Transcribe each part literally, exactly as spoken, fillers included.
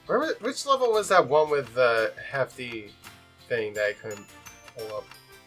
Where was, which level was that one with the hefty thing that I couldn't pull up?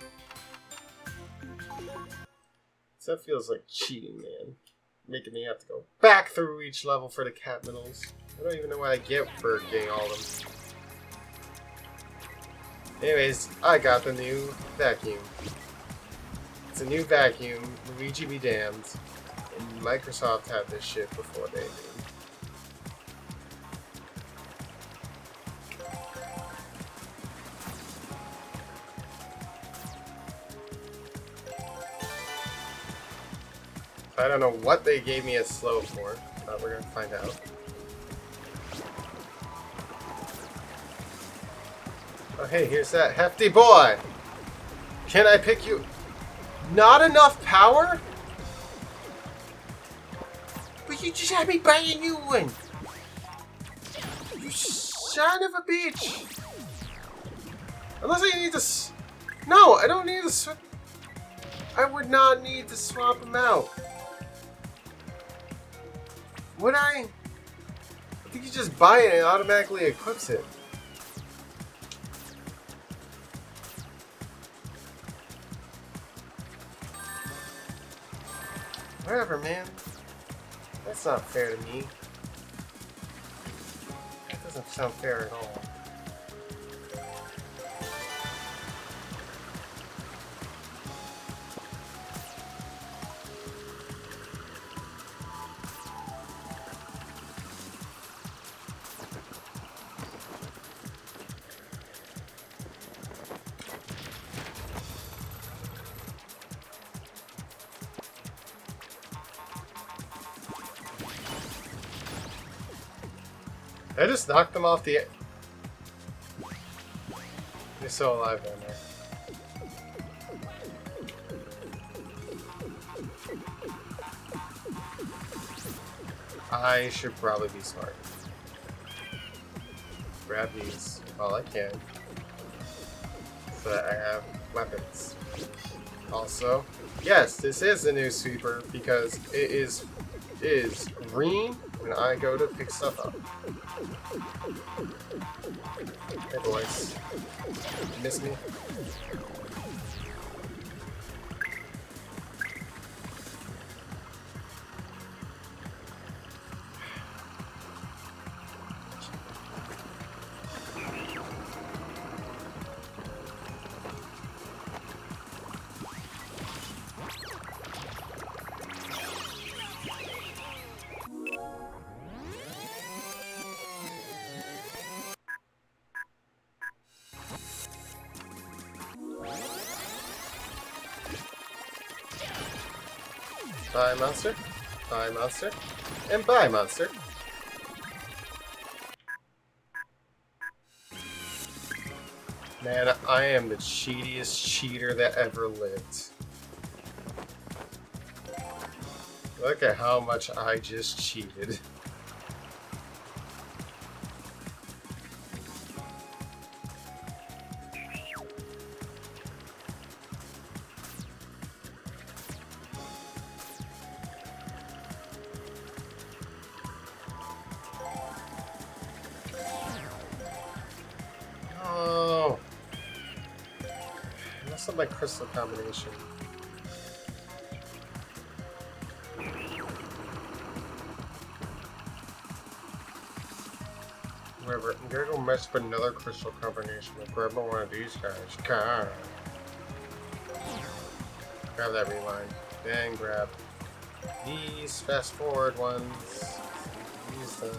That feels like cheating, man. Making me have to go back through each level for the cat minerals. I don't even know what I get for getting all of them. Anyways, I got the new vacuum. It's a new vacuum. Luigi be damned. And Microsoft had this shit before they did. I don't know what they gave me a slow for, but we're gonna find out. Oh hey, here's that hefty boy! Can I pick you? Not enough power? But you just had me buy a new one! You son of a bitch! Unless I need to s- No, I don't need to swap. I would not need to swap them out. Would I? I think you just buy it and it automatically equips it. Whatever, man. That's not fair to me. That doesn't sound fair at all. I just knocked them off the... They're still alive down there. I should probably be smart. Grab these while I can. So that I have weapons. Also, yes, this is the new sweeper because it is, it is green when I go to pick stuff up. Hey boys. You miss me? Bye, monster. Bye, monster. And bye, monster. Man, I am the cheatiest cheater that ever lived. Look at how much I just cheated. Oh, I messed up my crystal combination. Whatever, I'm gonna go mess up another crystal combination. I'll grab one of these guys. God. Grab that rewind. Then grab these fast forward ones. Use them.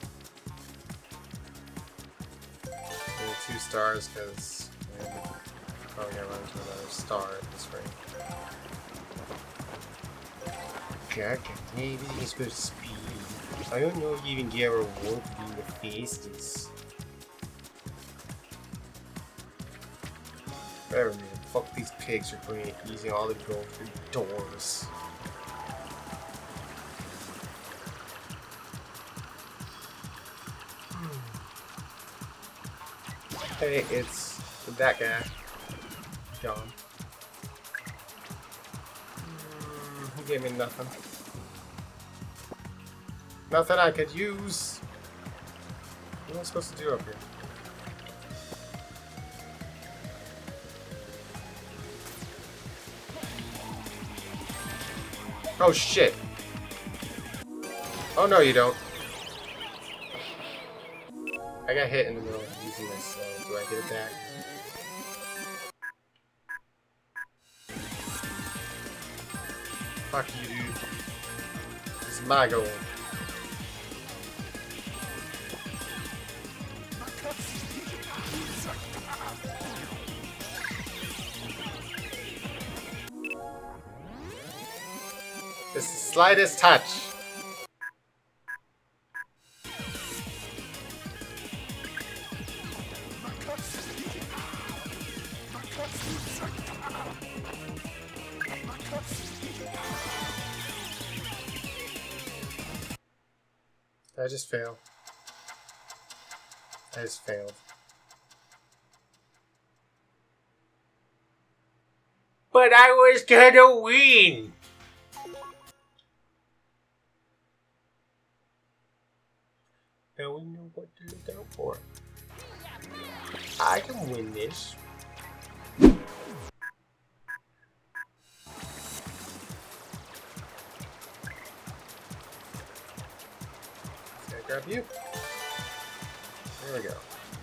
And two stars because I'm probably gonna run into another star at this rate. God, maybe it's supposed to speed. I don't know if you even get a reward for being the fastest. Whatever, man. Fuck these pigs are putting it using all the gold through doors. Hey, it's that guy. Gone. Mm, he gave me nothing. Nothing I could use. What am I supposed to do up here? Oh shit! Oh no, you don't. I got hit in the middle of using my slow. Do I get it back? Fuck you, dude. This is my goal. Just the slightest touch. I just failed. I just failed. But I was gonna win! Now we know what to look out for. I can win this. Can I grab you? There we go.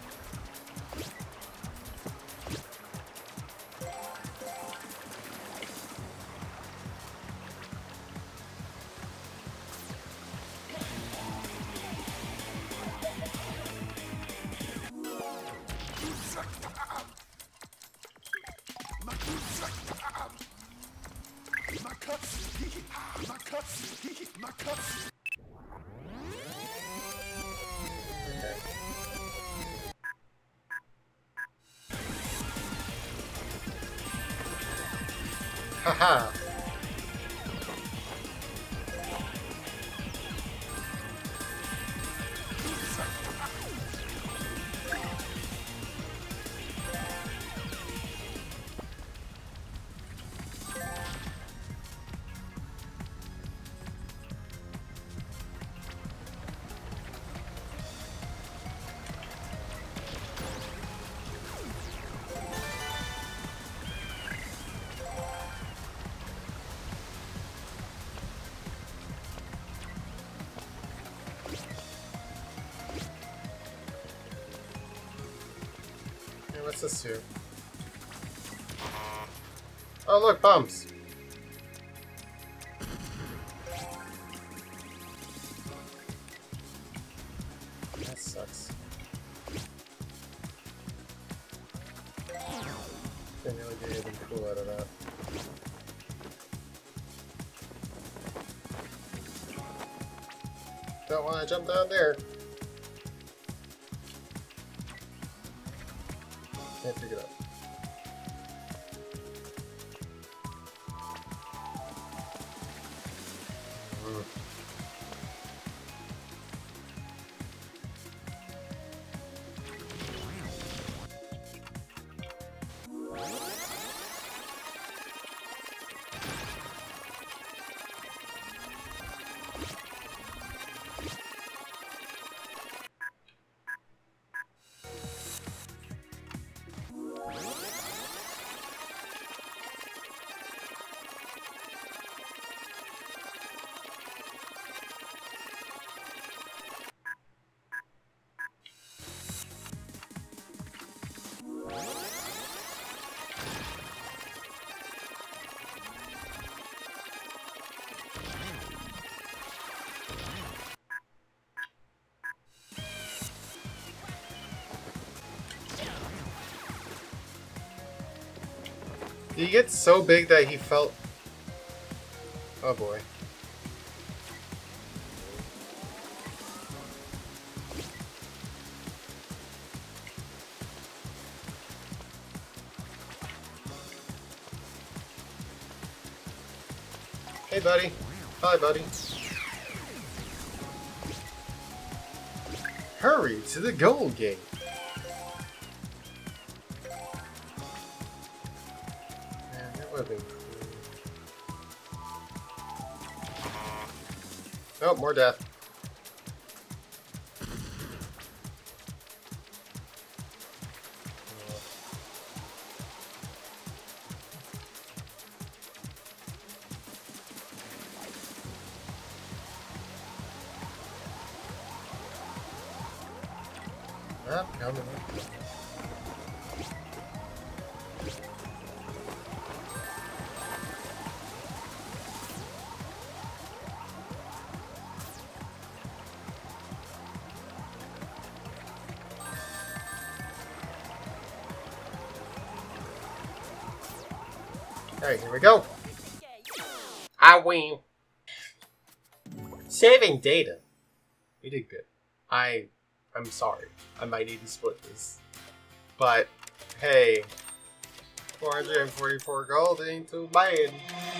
Haha. What's this here? Oh look, bumps! That sucks. Didn't really get anything cool out of that. Don't want to jump down there. Can't pick it up. Mm. He gets so big that he felt... Oh boy. Hey buddy. Hi buddy. Hurry to the gold gate. Oh, more death. Up, down the road. Alright, here we go. I win. Saving data. We did good. I, I'm sorry. I might need to split this. But, hey, four hundred forty-four gold ain't too bad.